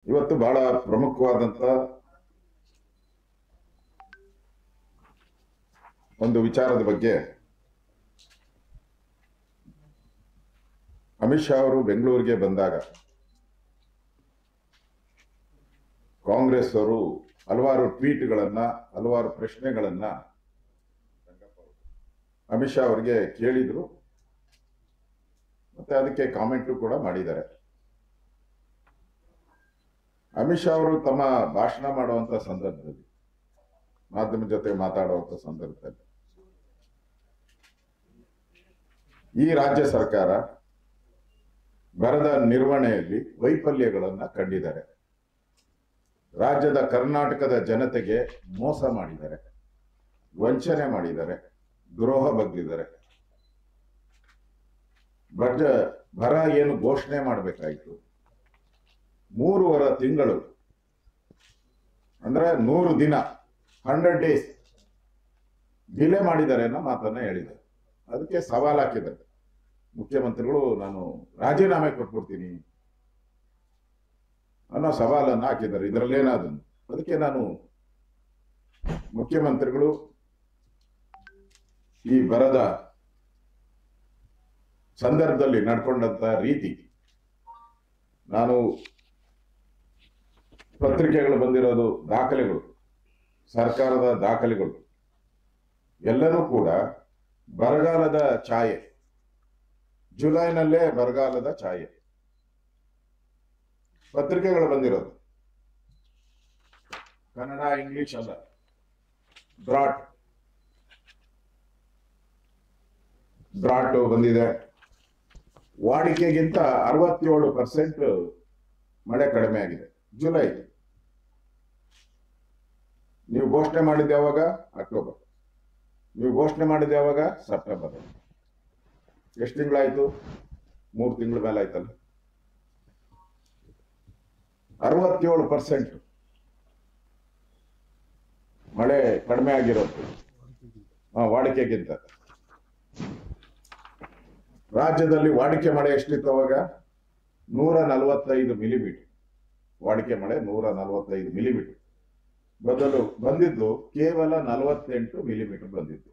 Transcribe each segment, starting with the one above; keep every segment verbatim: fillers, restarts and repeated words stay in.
ಇವತ್ತು ಬಹಳ ಪ್ರಮುಖವಾದಂತ ಒಂದು ವಿಚಾರದ ಬಗ್ಗೆ ಅಮಿತ್ ಶಾ ಅವರು ಬೆಂಗಳೂರಿಗೆ ಬಂದಾಗ ಕಾಂಗ್ರೆಸ್ ಅವರು ಹಲವಾರು ಟ್ವೀಟ್ಗಳನ್ನ ಹಲವಾರು ಪ್ರಶ್ನೆಗಳನ್ನ ಅಮಿತ್ ಶಾ ಅವರಿಗೆ ಕೇಳಿದ್ರು, ಮತ್ತೆ ಅದಕ್ಕೆ ಕಾಮೆಂಟ್ ಕೂಡ ಮಾಡಿದ್ದಾರೆ. ಅಮಿತ್ ಶಾ ಅವರು ತಮ್ಮ ಭಾಷಣ ಮಾಡುವಂತ ಸಂದರ್ಭದಲ್ಲಿ, ಮಾಧ್ಯಮ ಜೊತೆ ಮಾತಾಡುವಂತ ಸಂದರ್ಭದಲ್ಲಿ ಈ ರಾಜ್ಯ ಸರ್ಕಾರ ಬರದ ನಿರ್ವಹಣೆಯಲ್ಲಿ ವೈಫಲ್ಯಗಳನ್ನ ಕಂಡಿದ್ದಾರೆ. ರಾಜ್ಯದ ಕರ್ನಾಟಕದ ಜನತೆಗೆ ಮೋಸ ಮಾಡಿದ್ದಾರೆ, ವಂಚನೆ ಮಾಡಿದ್ದಾರೆ, ದ್ರೋಹ ಬಗ್ಗಿದ್ದಾರೆ. ಬಜ ಬರ ಏನು ಘೋಷಣೆ ಮಾಡಬೇಕಾಯಿತು, ಮೂರುವರೆ ತಿಂಗಳು ಅಂದ್ರೆ ನೂರು ದಿನ ಹಂಡ್ರೆಡ್ ಡೇಸ್ ಡಿಲೇ ಮಾಡಿದ್ದಾರೆ ಅನ್ನೋ ಮಾತನ್ನ ಹೇಳಿದ್ದಾರೆ. ಅದಕ್ಕೆ ಸವಾಲ್ ಹಾಕಿದ್ದಾರೆ ಮುಖ್ಯಮಂತ್ರಿಗಳು, ನಾನು ರಾಜೀನಾಮೆ ಕೊಟ್ಬಿಡ್ತೀನಿ ಅನ್ನೋ ಸವಾಲನ್ನು ಹಾಕಿದ್ದಾರೆ. ಇದರಲ್ಲೇನಾದ್ರು ಅದಕ್ಕೆ ನಾನು ಮುಖ್ಯಮಂತ್ರಿಗಳು ಈ ಬರದ ಸಂದರ್ಭದಲ್ಲಿ ನಡ್ಕೊಂಡಂತ ರೀತಿ, ನಾನು ಪತ್ರಿಕೆಗಳು ಬಂದಿರೋದು ದಾಖಲೆಗಳು, ಸರ್ಕಾರದ ದಾಖಲೆಗಳು ಎಲ್ಲನೂ ಕೂಡ ಬರಗಾಲದ ಛಾಯೆ, ಜುಲೈನಲ್ಲೇ ಬರಗಾಲದ ಛಾಯೆ ಪತ್ರಿಕೆಗಳು ಬಂದಿರೋದು. ಕನ್ನಡ ಇಂಗ್ಲಿಷ್ ಅಲ್ಲ, ಡ್ರಾಟ್ ಡ್ರಾಟ್ ಬಂದಿದೆ. ವಾಡಿಕೆಗಿಂತ ಅರವತ್ತೇಳು ಪರ್ಸೆಂಟ್ ಮಳೆ ಕಡಿಮೆ ಆಗಿದೆ ಜುಲೈ. ನೀವು ಘೋಷಣೆ ಮಾಡಿದ್ದೆ ಯಾವಾಗ? ಅಕ್ಟೋಬರ್. ನೀವು ಘೋಷಣೆ ಮಾಡಿದ್ದೆ ಯಾವಾಗ? ಸೆಪ್ಟೆಂಬರ್. ಎಷ್ಟು ತಿಂಗಳಾಯ್ತು? ಮೂರು ತಿಂಗಳ ಮೇಲೆ ಆಯ್ತಲ್ಲ. ಅರವತ್ತೇಳು ಪರ್ಸೆಂಟ್ ಮಳೆ ಕಡಿಮೆ ಆಗಿರೋದು ವಾಡಿಕೆಗಿಂತ. ರಾಜ್ಯದಲ್ಲಿ ವಾಡಿಕೆ ಮಳೆ ಎಷ್ಟಿತ್ತು ಅವಾಗ? ನೂರ ನಲವತ್ತೈದು ಮಿಲಿಮೀಟರ್ ವಾಡಿಕೆ ಮಳೆ, ನೂರ ನಲವತ್ತೈದು ಮಿಲಿಮೀಟರ್ ಬದಲು ಬಂದಿದ್ದು ಕೇವಲ ನಲವತ್ತೆಂಟು ಮಿಲಿಮೀಟರ್ ಬಂದಿದ್ದು.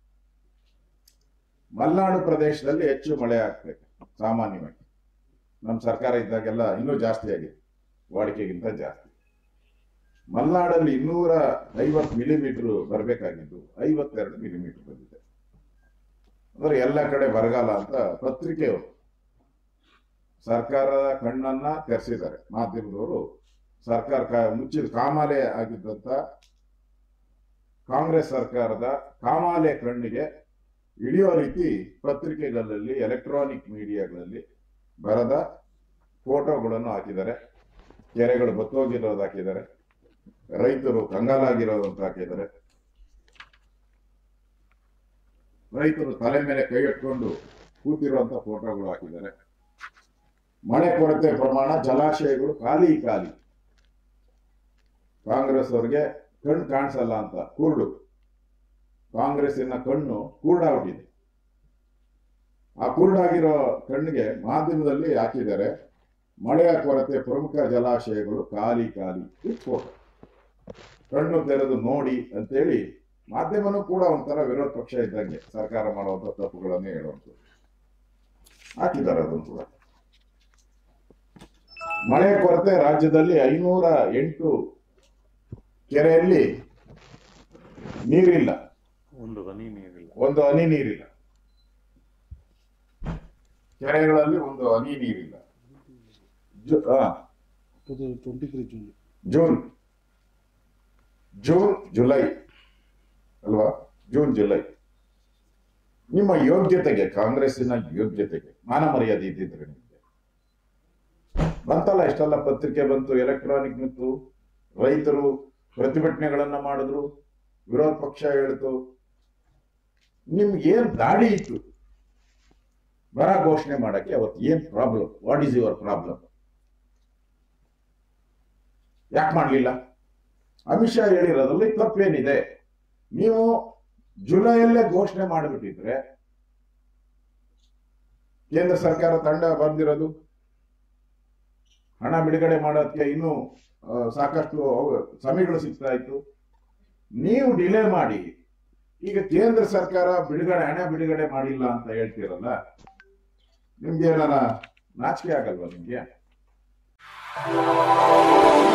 ಮಲೆನಾಡು ಪ್ರದೇಶದಲ್ಲಿ ಹೆಚ್ಚು ಮಳೆ ಆಗ್ತದೆ ಸಾಮಾನ್ಯವಾಗಿ. ನಮ್ಮ ಸರ್ಕಾರ ಇದ್ದಾಗೆಲ್ಲ ಇನ್ನೂ ಜಾಸ್ತಿ ಆಗಿದೆ, ವಾಡಿಕೆಗಿಂತ ಜಾಸ್ತಿ. ಮಲೆನಾಡಲ್ಲಿ ಇನ್ನೂರ ಐವತ್ತು ಮಿಲಿಮೀಟರ್ ಬರಬೇಕಾಗಿದ್ದು ಐವತ್ತೆರಡು ಮಿಲಿಮೀಟರ್ ಬಂದಿದೆ. ಅಂದ್ರೆ ಎಲ್ಲ ಕಡೆ ಬರಗಾಲ ಅಂತ ಪತ್ರಿಕೆಯವರು ಸರ್ಕಾರದ ಕಣ್ಣನ್ನ ತೆರೆಸಿದ್ದಾರೆ. ಮಾಧ್ಯಮದವರು ಸರ್ಕಾರ ಮುಚ್ಚಿದ ಕಾಮಾಲೆ ಆಗಿದ್ದಂತ ಕಾಂಗ್ರೆಸ್ ಸರ್ಕಾರದ ಕಾಮಾಲೆ ಕಣ್ಣಿಗೆ ಇಳಿಯೋ ರೀತಿ ಪತ್ರಿಕೆಗಳಲ್ಲಿ, ಎಲೆಕ್ಟ್ರಾನಿಕ್ ಮೀಡಿಯಾಗಳಲ್ಲಿ ಬರದ ಫೋಟೋಗಳನ್ನು ಹಾಕಿದ್ದಾರೆ. ಕೆರೆಗಳು ಬತ್ತೋಗಿರೋದು ಹಾಕಿದ್ದಾರೆ, ರೈತರು ಕಂಗಾಲಾಗಿರೋದು ಅಂತ ಹಾಕಿದ್ದಾರೆ, ರೈತರು ತಲೆ ಮೇಲೆ ಕೈ ಇಟ್ಕೊಂಡು ಕೂತಿರುವಂತ ಫೋಟೋಗಳು ಹಾಕಿದ್ದಾರೆ. ಮಳೆ ಕೊರತೆ ಪ್ರಮಾಣ, ಜಲಾಶಯಗಳು ಖಾಲಿ ಖಾಲಿ. ಕಾಂಗ್ರೆಸ್ ಅವರಿಗೆ ಕಣ್ಣು ಕಾಣಿಸಲ್ಲ ಅಂತ ಕುರುಡು. ಕಾಂಗ್ರೆಸ್ಸಿನ ಕಣ್ಣು ಕುರುಡಾಗ್ಬಿಟ್ಟಿದೆ. ಆ ಕುರುಡಾಗಿರೋ ಕಣ್ಣಿಗೆ ಮಾಧ್ಯಮದಲ್ಲಿ ಹಾಕಿದ್ದಾರೆ ಮಳೆಯ ಕೊರತೆ, ಪ್ರಮುಖ ಜಲಾಶಯಗಳು ಖಾಲಿ ಖಾಲಿ. ಫೋಟೋ ಕಣ್ಣು ತೆರೆದು ನೋಡಿ ಅಂತೇಳಿ ಮಾಧ್ಯಮನೂ ಕೂಡ ಒಂಥರ ವಿರೋಧ ಪಕ್ಷ ಇದ್ದಂಗೆ ಸರ್ಕಾರ ಮಾಡುವಂತ ತಪ್ಪುಗಳನ್ನೇ ಹೇಳುವಂಥದ್ದು ಹಾಕಿದ್ದಾರೆ. ಅದನ್ನು ಕೂಡ ಮಳೆ ಕೊರತೆ ರಾಜ್ಯದಲ್ಲಿ ಐನೂರ ಎಂಟು ಕೆರೆಯಲ್ಲಿ ನೀರಿಲ್ಲ, ಒಂದು ಹನಿ ನೀರಿಲ್ಲ ಒಂದು ಹನಿ ನೀರಿಲ್ಲ ಕೆರೆಗಳಲ್ಲಿ ಒಂದು ಹನಿ ನೀರಿಲ್ಲ. ಜೂನ್ ಜೂನ್ ಜುಲೈ ಅಲ್ವಾ? June July. ನಿಮ್ಮ ಯೋಗ್ಯತೆಗೆ, ಕಾಂಗ್ರೆಸ್ಸಿನ ಯೋಗ್ಯತೆಗೆ ಮಾನ ಮರ್ಯಾದೆ ಇದ್ದಿದ್ರೆ ನಿಮಗೆ ಬಂತಲ್ಲ, ಇಷ್ಟೆಲ್ಲ ಪತ್ರಿಕೆ ಬಂತು, ಎಲೆಕ್ಟ್ರಾನಿಕ್ ಬಂತು, ರೈತರು ಪ್ರತಿಭಟನೆಗಳನ್ನ ಮಾಡಿದ್ರು, ವಿರೋಧ ಪಕ್ಷ ಹೇಳ್ತು. ನಿಮ್ಗೆ ಏನ್ ದಾಡಿ ಇತ್ತು ಬರ ಘೋಷಣೆ ಮಾಡಕ್ಕೆ? ಅವತ್ತು ಏನ್ problem? What is your problem? ಯಾಕೆ ಮಾಡ್ಲಿಲ್ಲ? ಅಮಿತ್ ಶಾ ಹೇಳಿರೋದ್ರಲ್ಲಿ ತಪ್ಪೇನಿದೆ? ನೀವು ಜುಲೈಯಲ್ಲೇ ಘೋಷಣೆ ಮಾಡಿಬಿಟ್ಟಿದ್ರೆ, ಕೇಂದ್ರ ಸರ್ಕಾರ ತಂಡ ಬಂದಿರೋದು ಹಣ ಬಿಡುಗಡೆ ಮಾಡೋದಕ್ಕೆ ಇನ್ನೂ ಆ, ಸಾಕಷ್ಟು ಅವ- ಸಮಯಗಳು ಸಿಗ್ತಾ ಇತ್ತು. ನೀವು ಡಿಲೇ ಮಾಡಿ ಈಗ ಕೇಂದ್ರ ಸರ್ಕಾರ ಬಿಡುಗಡೆ ಹಣ ಬಿಡುಗಡೆ ಮಾಡಿಲ್ಲ ಅಂತ ಹೇಳ್ತೀರಲ್ಲ, ನಿಮ್ಗೆ ಏನಾರ ನಾಚಿಕೆ ಆಗಲ್ವಾ ನಿಮ್ಗೆ?